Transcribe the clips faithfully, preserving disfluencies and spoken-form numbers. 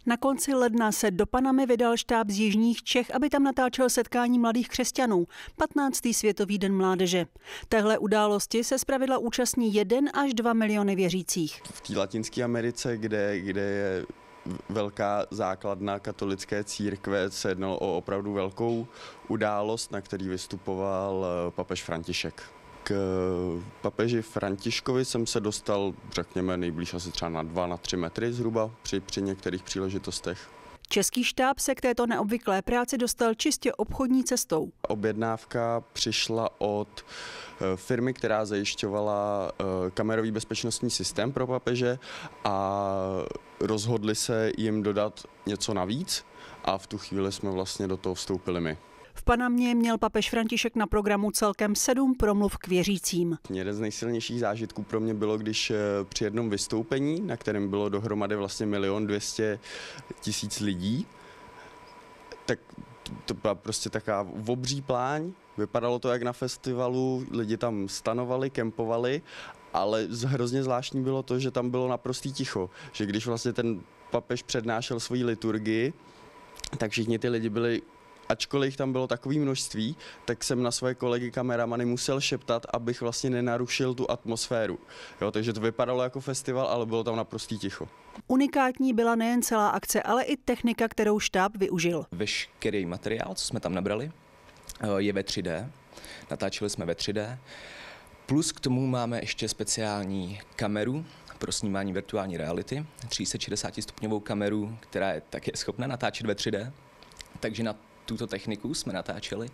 Na konci ledna se do Panamy vydal štáb z jižních Čech, aby tam natáčel setkání mladých křesťanů, patnáctý Světový den mládeže. Téhle události se zpravidla účastní jeden až dva miliony věřících. V té Latinské Americe, kde, kde je velká základna katolické církve, se jednalo o opravdu velkou událost, na který vystupoval papež František. K papeži Františkovi jsem se dostal, řekněme, nejblíž asi třeba na dva, na tři metry zhruba při, při některých příležitostech. Český štáb se k této neobvyklé práci dostal čistě obchodní cestou. Objednávka přišla od firmy, která zajišťovala kamerový bezpečnostní systém pro papeže a rozhodli se jim dodat něco navíc a v tu chvíli jsme vlastně do toho vstoupili my. V Panamě měl papež František na programu celkem sedm promluv k věřícím. Jeden z nejsilnějších zážitků pro mě bylo, když při jednom vystoupení, na kterém bylo dohromady vlastně milion dvěstě tisíc lidí, tak to byla prostě taková obří pláň. Vypadalo to jak na festivalu, lidi tam stanovali, kempovali, ale hrozně zvláštní bylo to, že tam bylo naprostý ticho. Že když vlastně ten papež přednášel svoji liturgii, tak všichni ty lidi byli, ačkoliv jich tam bylo takové množství, tak jsem na své kolegy kameramany musel šeptat, abych vlastně nenarušil tu atmosféru. Jo, takže to vypadalo jako festival, ale bylo tam naprostý ticho. Unikátní byla nejen celá akce, ale i technika, kterou štáb využil. Veškerý materiál, co jsme tam nabrali, je ve tři dé. Natáčeli jsme ve tři dé. Plus k tomu máme ještě speciální kameru pro snímání virtuální reality, tři sta šedesát stupňovou kameru, která je také schopna natáčet ve tři dé. Takže na tuto techniku jsme natáčeli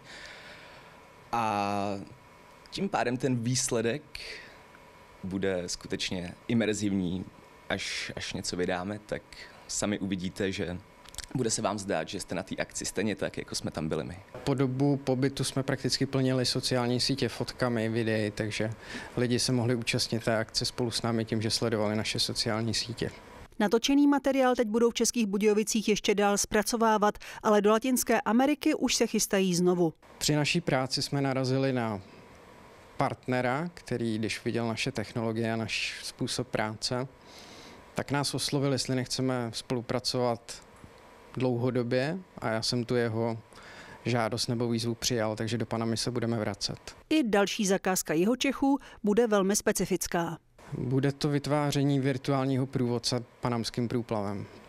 a tím pádem ten výsledek bude skutečně imerzivní. Až, až něco vydáme, tak sami uvidíte, že bude se vám zdát, že jste na té akci stejně tak, jako jsme tam byli my. Po dobu pobytu jsme prakticky plnili sociální sítě fotkami, videí, takže lidi se mohli účastnit té akce spolu s námi tím, že sledovali naše sociální sítě. Natočený materiál teď budou v Českých Budějovicích ještě dál zpracovávat, ale do Latinské Ameriky už se chystají znovu. Při naší práci jsme narazili na partnera, který, když viděl naše technologie a náš způsob práce, tak nás oslovil, jestli nechceme spolupracovat dlouhodobě a já jsem tu jeho žádost nebo výzvu přijal, takže do Panamy se budeme vracet. I další zakázka Jihočechů bude velmi specifická. Bude to vytváření virtuálního průvodce panamským průplavem.